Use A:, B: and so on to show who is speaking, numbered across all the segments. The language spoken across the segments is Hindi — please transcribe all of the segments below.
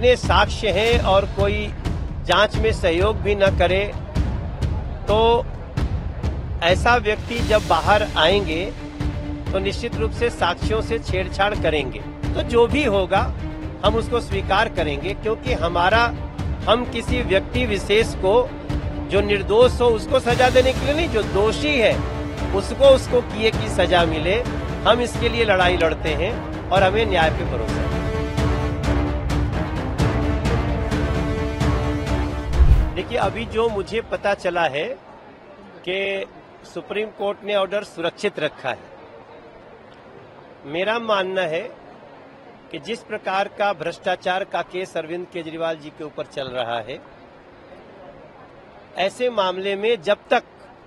A: इतने साक्ष्य हैं और कोई जांच में सहयोग भी न करे तो ऐसा व्यक्ति जब बाहर आएंगे तो निश्चित रूप से साक्ष्यों से छेड़छाड़ करेंगे। तो जो भी होगा हम उसको स्वीकार करेंगे, क्योंकि हम किसी व्यक्ति विशेष को जो निर्दोष हो उसको सजा देने के लिए नहीं, जो दोषी है उसको किए की सजा मिले, हम इसके लिए लड़ाई लड़ते हैं और हमें न्याय पे भरोसा है। देखिए, अभी जो मुझे पता चला है कि सुप्रीम कोर्ट ने ऑर्डर सुरक्षित रखा है। मेरा मानना है कि जिस प्रकार का भ्रष्टाचार का केस अरविंद केजरीवाल जी के ऊपर चल रहा है, ऐसे मामले में जब तक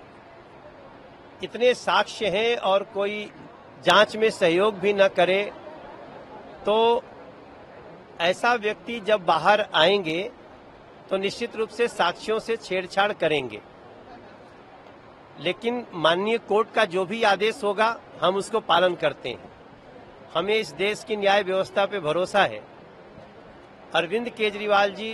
A: इतने साक्ष्य हैं और कोई जांच में सहयोग भी न करे तो ऐसा व्यक्ति जब बाहर आएंगे तो निश्चित रूप से साक्ष्यों से छेड़छाड़ करेंगे। लेकिन माननीय कोर्ट का जो भी आदेश होगा हम उसको पालन करते हैं। हमें इस देश की न्याय व्यवस्था पे भरोसा है। अरविंद केजरीवाल जी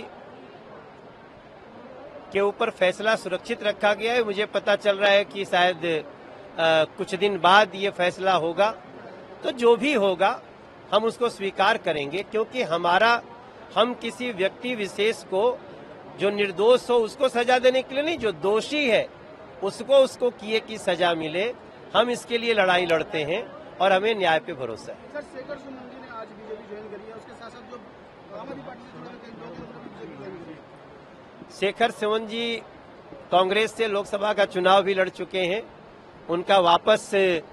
A: के ऊपर फैसला सुरक्षित रखा गया है। मुझे पता चल रहा है कि शायद कुछ दिन बाद ये फैसला होगा। तो जो भी होगा हम उसको स्वीकार करेंगे, क्योंकि हम किसी व्यक्ति विशेष को जो निर्दोष हो उसको सजा देने के लिए नहीं, जो दोषी है उसको किए की सजा मिले, हम इसके लिए लड़ाई लड़ते हैं और हमें न्याय पे भरोसा है।
B: सर, शेखर सुमन जी ने आज बीजेपी ज्वाइन करी है, उसके साथ साथ जो आम आदमी पार्टी से जुड़े कई लोग हैं बीजेपी ज्वाइन करी है।
A: शेखर सुमन जी कांग्रेस से लोकसभा का चुनाव भी लड़ चुके हैं। उनका वापस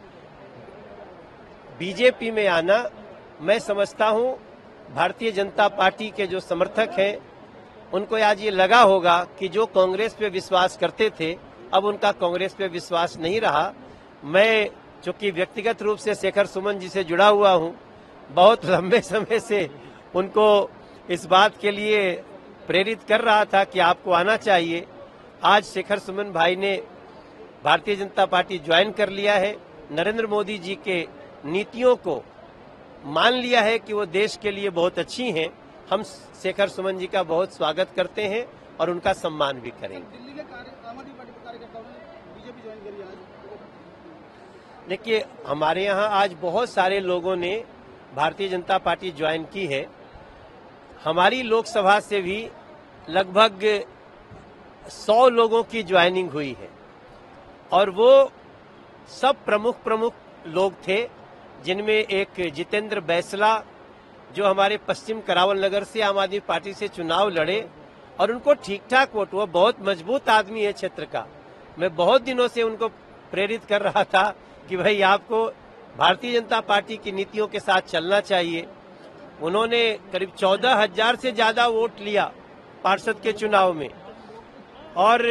A: बीजेपी में आना, मैं समझता हूं भारतीय जनता पार्टी के जो समर्थक हैं उनको आज ये लगा होगा कि जो कांग्रेस पे विश्वास करते थे अब उनका कांग्रेस पे विश्वास नहीं रहा। मैं चूंकि व्यक्तिगत रूप से शेखर सुमन जी से जुड़ा हुआ हूं, बहुत लंबे समय से उनको इस बात के लिए प्रेरित कर रहा था कि आपको आना चाहिए। आज शेखर सुमन भाई ने भारतीय जनता पार्टी ज्वाइन कर लिया है। नरेंद्र मोदी जी के नीतियों को मान लिया है कि वो देश के लिए बहुत अच्छी हैं। हम शेखर सुमन जी का बहुत स्वागत करते हैं और उनका सम्मान भी करेंगे।
B: दिल्ली के आम आदमी पार्टी के कार्यकर्ताओं ने बीजेपी ज्वाइन करी है आज।
A: देखिए, हमारे यहाँ आज बहुत सारे लोगों ने भारतीय जनता पार्टी ज्वाइन की है। हमारी लोकसभा से भी लगभग 100 लोगों की ज्वाइनिंग हुई है और वो सब प्रमुख लोग थे, जिनमें एक जितेंद्र बैसला जो हमारे पश्चिम करावल नगर से आम आदमी पार्टी से चुनाव लड़े और उनको ठीक ठाक वोट हुआ। बहुत मजबूत आदमी है क्षेत्र का। मैं बहुत दिनों से उनको प्रेरित कर रहा था कि भाई आपको भारतीय जनता पार्टी की नीतियों के साथ चलना चाहिए। उन्होंने करीब 14,000 से ज्यादा वोट लिया पार्षद के चुनाव में और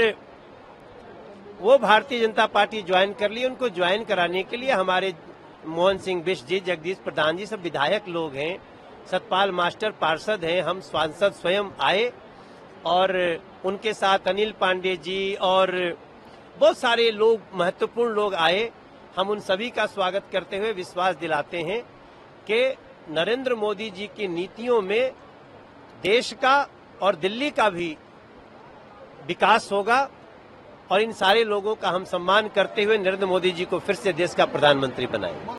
A: वो भारतीय जनता पार्टी ज्वाइन कर ली। उनको ज्वाइन कराने के लिए हमारे मोहन सिंह बिष्ट जी, जगदीश प्रधान जी सब विधायक लोग हैं, सतपाल मास्टर पार्षद हैं, हम सांसद स्वयं आए और उनके साथ अनिल पांडे जी और बहुत सारे लोग, महत्वपूर्ण लोग आए। हम उन सभी का स्वागत करते हुए विश्वास दिलाते हैं कि नरेंद्र मोदी जी की नीतियों में देश का और दिल्ली का भी विकास होगा और इन सारे लोगों का हम सम्मान करते हुए नरेंद्र मोदी जी को फिर से देश का प्रधानमंत्री बनाएंगे।